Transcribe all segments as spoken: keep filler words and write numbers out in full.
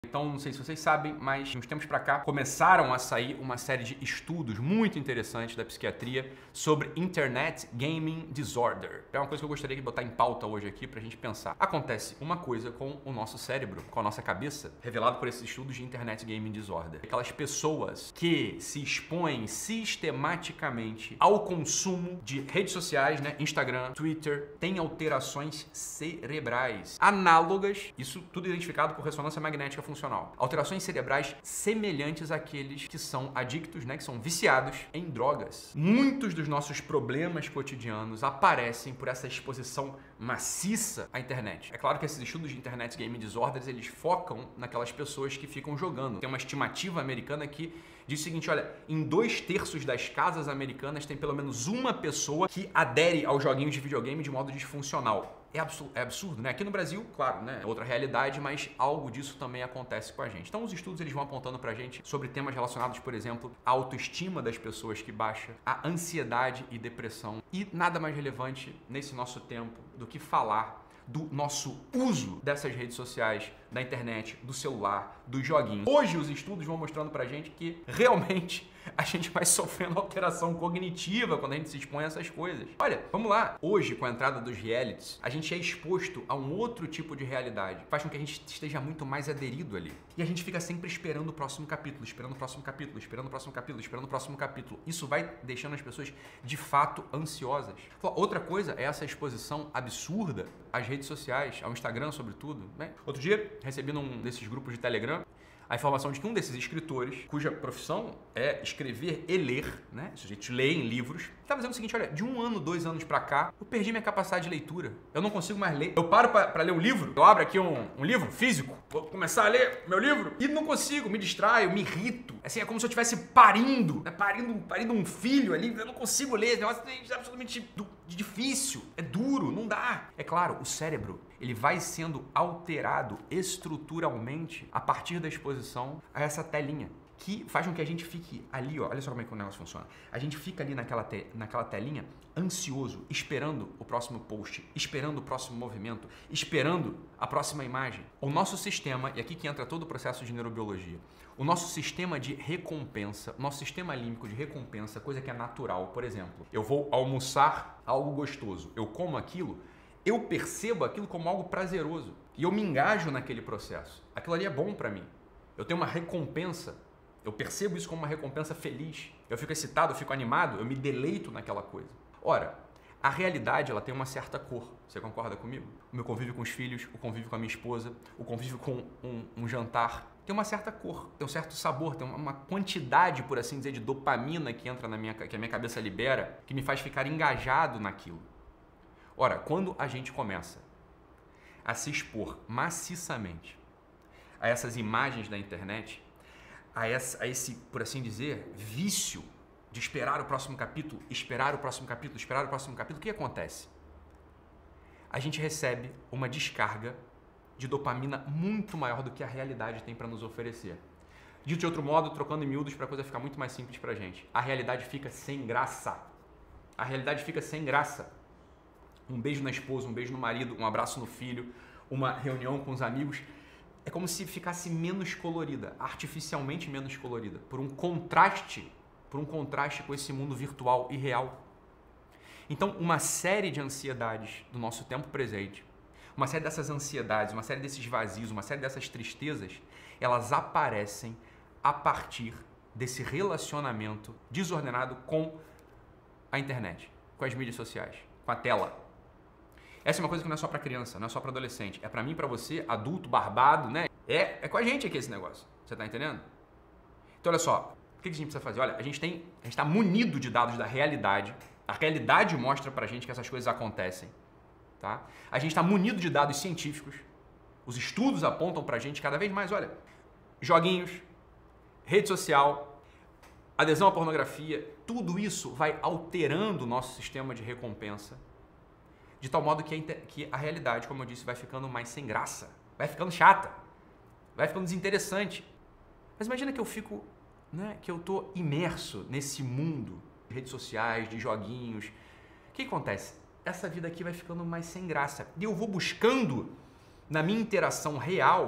Então, não sei se vocês sabem, mas de uns tempos pra cá começaram a sair uma série de estudos muito interessantes da psiquiatria sobre Internet Gaming Disorder. É uma coisa que eu gostaria de botar em pauta hoje aqui pra gente pensar. Acontece uma coisa com o nosso cérebro, com a nossa cabeça, revelado por esses estudos de Internet Gaming Disorder. Aquelas pessoas que se expõem sistematicamente ao consumo de redes sociais, né, Instagram, Twitter, têm alterações cerebrais análogas, isso tudo identificado por ressonância magnética funcional. Alterações cerebrais semelhantes àqueles que são adictos, né, que são viciados em drogas. Muitos dos nossos problemas cotidianos aparecem por essa exposição maciça à internet. É claro que esses estudos de Internet Gaming Disorders, eles focam naquelas pessoas que ficam jogando. Tem uma estimativa americana que diz o seguinte, olha, em dois terços das casas americanas tem pelo menos uma pessoa que adere aos joguinhos de videogame de modo disfuncional. É absurdo, é absurdo, né? Aqui no Brasil, claro, né? É outra realidade, mas algo disso também acontece com a gente. Então, os estudos eles vão apontando pra gente sobre temas relacionados, por exemplo, à autoestima das pessoas que baixa, a ansiedade e depressão. E nada mais relevante nesse nosso tempo do que falar do nosso uso dessas redes sociais, da internet, do celular, dos joguinhos. Hoje os estudos vão mostrando pra gente que realmente a gente vai sofrendo alteração cognitiva quando a gente se expõe a essas coisas. Olha, vamos lá. Hoje, com a entrada dos realities, a gente é exposto a um outro tipo de realidade. Faz com que a gente esteja muito mais aderido ali. E a gente fica sempre esperando o próximo capítulo, esperando o próximo capítulo, esperando o próximo capítulo, esperando o próximo capítulo. Isso vai deixando as pessoas, de fato, ansiosas. Outra coisa é essa exposição absurda às redes sociais, ao Instagram, sobretudo. Né? Outro dia, recebi num desses grupos de Telegram a informação de que um desses escritores, cuja profissão é escrever e ler, né? Isso a gente lê em livros, estava dizendo o seguinte, olha, de um ano, dois anos pra cá, eu perdi minha capacidade de leitura. Eu não consigo mais ler. Eu paro pra, pra ler um livro, eu abro aqui um, um livro físico, vou começar a ler meu livro e não consigo, me distraio, me irrito. Assim, é como se eu estivesse parindo, né? parindo, parindo um filho ali, eu não consigo ler, esse negócio é absolutamente difícil, é duro, não dá. É claro, o cérebro, ele vai sendo alterado estruturalmente a partir da exposição a essa telinha, que faz com que a gente fique ali, ó, olha só como é que o negócio funciona. A gente fica ali naquela, te, naquela telinha, ansioso, esperando o próximo post, esperando o próximo movimento, esperando a próxima imagem. O nosso sistema, e aqui que entra todo o processo de neurobiologia, o nosso sistema de recompensa, nosso sistema límbico de recompensa, coisa que é natural, por exemplo, eu vou almoçar algo gostoso, eu como aquilo, eu percebo aquilo como algo prazeroso e eu me engajo naquele processo. Aquilo ali é bom para mim. Eu tenho uma recompensa, eu percebo isso como uma recompensa feliz. Eu fico excitado, eu fico animado, eu me deleito naquela coisa. Ora, a realidade ela tem uma certa cor. Você concorda comigo? O meu convívio com os filhos, o convívio com a minha esposa, o convívio com um, um jantar, tem uma certa cor, tem um certo sabor, tem uma quantidade, por assim dizer, de dopamina que entra na minha, que a minha cabeça libera, que me faz ficar engajado naquilo. Ora, quando a gente começa a se expor maciçamente a essas imagens da internet, a, essa, a esse, por assim dizer, vício de esperar o próximo capítulo, esperar o próximo capítulo, esperar o próximo capítulo, o que acontece? A gente recebe uma descarga de dopamina muito maior do que a realidade tem para nos oferecer. Dito de outro modo, trocando em miúdos para a coisa ficar muito mais simples para a gente, a realidade fica sem graça. A realidade fica sem graça. Um beijo na esposa, um beijo no marido, um abraço no filho, uma reunião com os amigos, é como se ficasse menos colorida, artificialmente menos colorida, por um contraste, por um contraste com esse mundo virtual e real. Então, uma série de ansiedades do nosso tempo presente, uma série dessas ansiedades, uma série desses vazios, uma série dessas tristezas, elas aparecem a partir desse relacionamento desordenado com a internet, com as mídias sociais, com a tela. Essa é uma coisa que não é só para criança, não é só para adolescente. É para mim, para você, adulto, barbado, né? É, é com a gente aqui esse negócio. Você tá entendendo? Então, olha só. O que a gente precisa fazer? Olha, a gente tem, a gente tá munido de dados da realidade. A realidade mostra pra gente que essas coisas acontecem, tá? A gente tá munido de dados científicos. Os estudos apontam pra gente cada vez mais, olha, joguinhos, rede social, adesão à pornografia, tudo isso vai alterando o nosso sistema de recompensa. De tal modo que a, que a realidade, como eu disse, vai ficando mais sem graça, vai ficando chata, vai ficando desinteressante. Mas imagina que eu fico, né, que eu tô imerso nesse mundo de redes sociais, de joguinhos. O que acontece? Essa vida aqui vai ficando mais sem graça. E eu vou buscando, na minha interação real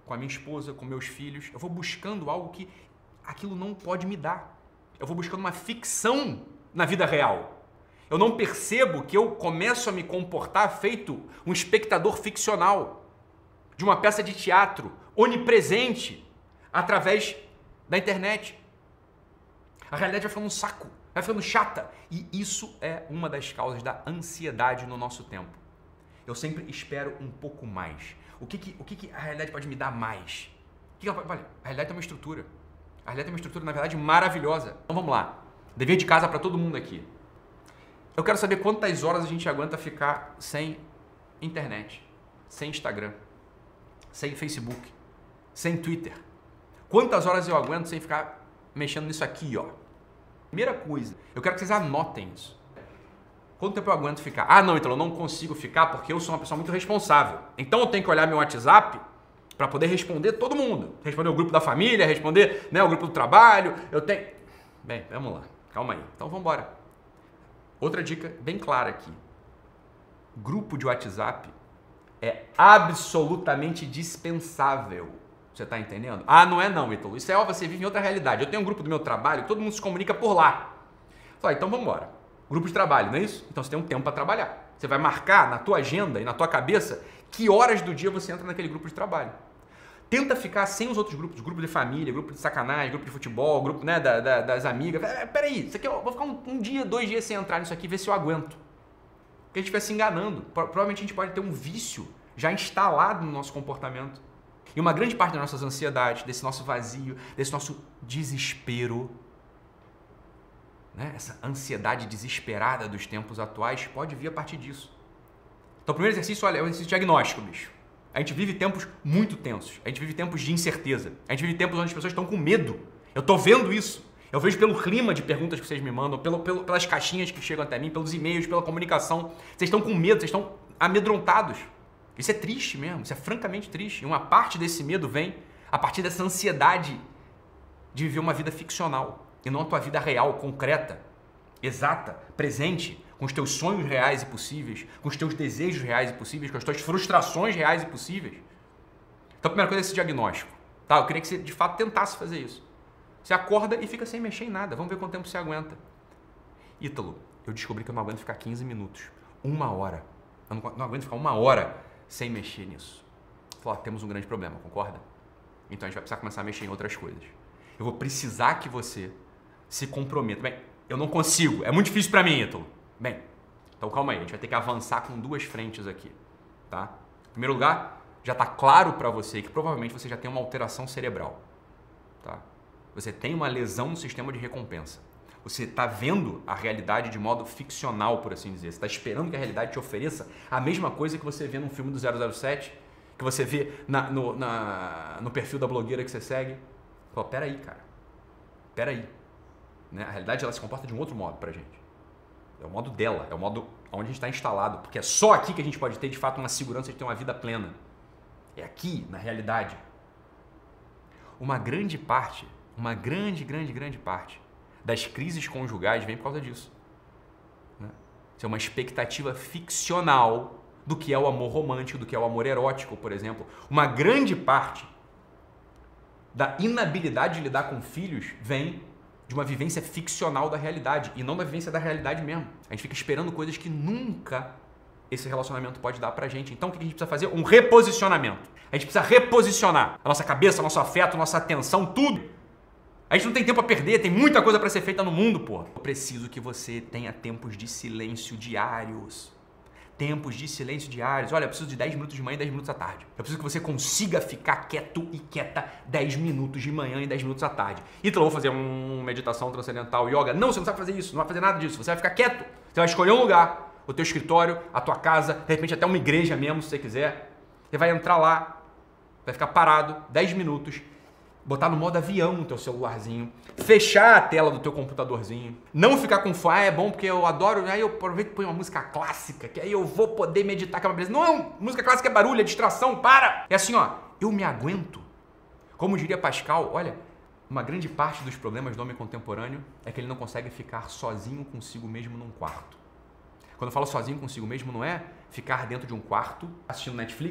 com a minha esposa, com meus filhos. Eu vou buscando algo que aquilo não pode me dar. Eu vou buscando uma ficção na vida real. Eu não percebo que eu começo a me comportar feito um espectador ficcional de uma peça de teatro onipresente através da internet. A realidade vai ficando um saco, vai ficando chata. E isso é uma das causas da ansiedade no nosso tempo. Eu sempre espero um pouco mais. O que, que, o que, que a realidade pode me dar mais? O que que ela pode... Olha, a realidade tem uma estrutura. A realidade tem uma estrutura, na verdade, maravilhosa. Então vamos lá. Dever de casa para todo mundo aqui. Eu quero saber quantas horas a gente aguenta ficar sem internet, sem Instagram, sem Facebook, sem Twitter. Quantas horas eu aguento sem ficar mexendo nisso aqui, ó? Primeira coisa, eu quero que vocês anotem isso. Quanto tempo eu aguento ficar? Ah, não, então eu não consigo ficar porque eu sou uma pessoa muito responsável. Então eu tenho que olhar meu WhatsApp para poder responder todo mundo. Responder o grupo da família, responder, né, o grupo do trabalho. Eu tenho... Bem, vamos lá. Calma aí. Então vamos embora. Outra dica bem clara aqui. Grupo de WhatsApp é absolutamente dispensável. Você está entendendo? Ah, não é não, Ítalo. Isso é, ó, você vive em outra realidade. Eu tenho um grupo do meu trabalho, todo mundo se comunica por lá. Fala, então vamos embora. Grupo de trabalho, não é isso? Então você tem um tempo para trabalhar. Você vai marcar na tua agenda e na tua cabeça que horas do dia você entra naquele grupo de trabalho. Tenta ficar sem os outros grupos, grupo de família, grupo de sacanagem, grupo de futebol, grupo, né, da, da, das amigas. Peraí, isso aqui eu vou ficar um, um dia, dois dias sem entrar nisso aqui e ver se eu aguento. Porque a gente vai se enganando. Provavelmente a gente pode ter um vício já instalado no nosso comportamento. E uma grande parte das nossas ansiedades, desse nosso vazio, desse nosso desespero, né, essa ansiedade desesperada dos tempos atuais pode vir a partir disso. Então o primeiro exercício, olha, é um exercício diagnóstico, bicho. A gente vive tempos muito tensos. A gente vive tempos de incerteza. A gente vive tempos onde as pessoas estão com medo. Eu tô vendo isso. Eu vejo pelo clima de perguntas que vocês me mandam, pelo, pelo, pelas caixinhas que chegam até mim, pelos e-mails, pela comunicação. Vocês estão com medo, vocês estão amedrontados. Isso é triste mesmo, isso é francamente triste. E uma parte desse medo vem a partir dessa ansiedade de viver uma vida ficcional e não a tua vida real, concreta, exata, presente, com os teus sonhos reais e possíveis, com os teus desejos reais e possíveis, com as tuas frustrações reais e possíveis. Então a primeira coisa é esse diagnóstico. Tá? Eu queria que você de fato tentasse fazer isso. Você acorda e fica sem mexer em nada. Vamos ver quanto tempo você aguenta. Ítalo, eu descobri que eu não aguento ficar quinze minutos, uma hora. Eu não, não aguento ficar uma hora sem mexer nisso. Falei, ó, temos um grande problema, concorda? Então a gente vai precisar começar a mexer em outras coisas. Eu vou precisar que você se comprometa. Bem, eu não consigo, é muito difícil para mim, Ítalo. Bem, então calma aí, a gente vai ter que avançar com duas frentes aqui, tá? Em primeiro lugar, já está claro para você que provavelmente você já tem uma alteração cerebral, tá? Você tem uma lesão no sistema de recompensa. Você está vendo a realidade de modo ficcional, por assim dizer. Você está esperando que a realidade te ofereça a mesma coisa que você vê num filme do zero zero sete, que você vê na, no, na, no perfil da blogueira que você segue. Pô, peraí, cara. Peraí. Né? A realidade ela se comporta de um outro modo pra gente. É o modo dela, é o modo onde a gente está instalado. Porque é só aqui que a gente pode ter, de fato, uma segurança de ter uma vida plena. É aqui, na realidade. Uma grande parte, uma grande, grande, grande parte das crises conjugais vem por causa disso. Né? Isso é uma expectativa ficcional do que é o amor romântico, do que é o amor erótico, por exemplo. Uma grande parte da inabilidade de lidar com filhos vem de uma vivência ficcional da realidade e não da vivência da realidade mesmo. A gente fica esperando coisas que nunca esse relacionamento pode dar pra gente. Então o que a gente precisa fazer? Um reposicionamento. A gente precisa reposicionar a nossa cabeça, nosso afeto, nossa atenção, tudo. A gente não tem tempo a perder, tem muita coisa para ser feita no mundo, pô. Eu preciso que você tenha tempos de silêncio diários. Tempos de silêncio diários. Olha, eu preciso de dez minutos de manhã e dez minutos à tarde. Eu preciso que você consiga ficar quieto e quieta dez minutos de manhã e dez minutos à tarde. Então, eu vou fazer uma meditação transcendental, yoga. Não, você não sabe fazer isso, não vai fazer nada disso. Você vai ficar quieto. Você vai escolher um lugar, o teu escritório, a tua casa, de repente até uma igreja mesmo, se você quiser. Você vai entrar lá, vai ficar parado dez minutos, botar no modo avião o teu celularzinho, fechar a tela do teu computadorzinho, não ficar com fome, ah, é bom porque eu adoro, aí eu aproveito e ponho uma música clássica, que aí eu vou poder meditar, que é uma beleza. Não, música clássica é barulho, é distração, para! É assim, ó, eu me aguento. Como diria Pascal, olha, uma grande parte dos problemas do homem contemporâneo é que ele não consegue ficar sozinho consigo mesmo num quarto. Quando eu falo sozinho consigo mesmo, não é ficar dentro de um quarto assistindo Netflix,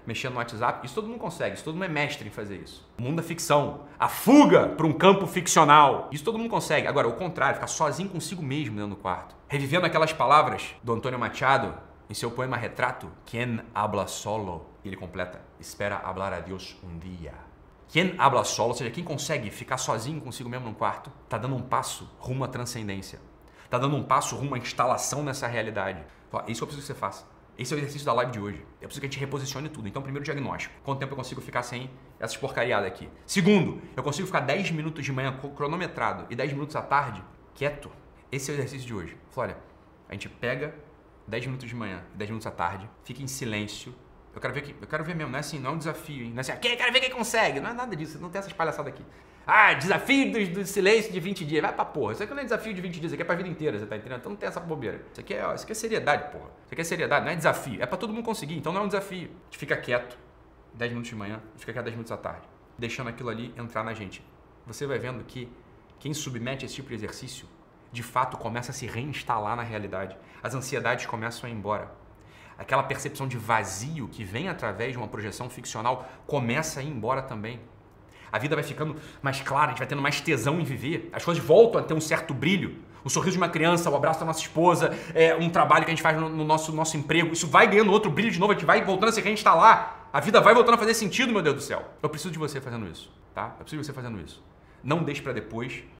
mexendo no WhatsApp. Isso todo mundo consegue, isso todo mundo é mestre em fazer isso. O mundo da ficção, a fuga para um campo ficcional. Isso todo mundo consegue. Agora, o contrário, ficar sozinho consigo mesmo dentro do quarto. Revivendo aquelas palavras do Antônio Machado em seu poema Retrato. Quien habla solo. E ele completa, espera hablar a Deus um dia. Quem habla solo, ou seja, quem consegue ficar sozinho consigo mesmo num quarto, tá dando um passo rumo à transcendência. Tá dando um passo rumo à instalação nessa realidade. É isso que eu preciso que você faça. Esse é o exercício da live de hoje. Eu preciso que a gente reposicione tudo. Então, primeiro, diagnóstico. Quanto tempo eu consigo ficar sem essas porcariadas aqui? Segundo, eu consigo ficar dez minutos de manhã cronometrado e dez minutos à tarde quieto? Esse é o exercício de hoje. Olha, a gente pega dez minutos de manhã e dez minutos à tarde, fica em silêncio. Eu quero ver aqui, eu quero ver mesmo, não é assim, não é um desafio, hein? Não é assim, aqui, eu quero ver quem consegue. Não é nada disso, não tem essas palhaçadas aqui. Ah, desafio do, do silêncio de vinte dias. Vai pra porra. Isso aqui não é desafio de vinte dias, isso aqui é pra vida inteira, você tá entendendo? Então não tem essa bobeira. Isso aqui é, isso aqui é seriedade, porra. Isso aqui é seriedade, não é desafio. É pra todo mundo conseguir, então não é um desafio. A gente fica quieto, dez minutos de manhã, a gente fica quieto dez minutos à tarde, deixando aquilo ali entrar na gente. Você vai vendo que quem submete a esse tipo de exercício, de fato começa a se reinstalar na realidade. As ansiedades começam a ir embora. Aquela percepção de vazio que vem através de uma projeção ficcional começa a ir embora também. A vida vai ficando mais clara, a gente vai tendo mais tesão em viver. As coisas voltam a ter um certo brilho. O sorriso de uma criança, o abraço da nossa esposa, é, um trabalho que a gente faz no, no nosso, nosso emprego. Isso vai ganhando outro brilho de novo, a gente vai voltando a se reinstalar. A vida vai voltando a fazer sentido, meu Deus do céu. Eu preciso de você fazendo isso, tá? Eu preciso de você fazendo isso. Não deixe para depois.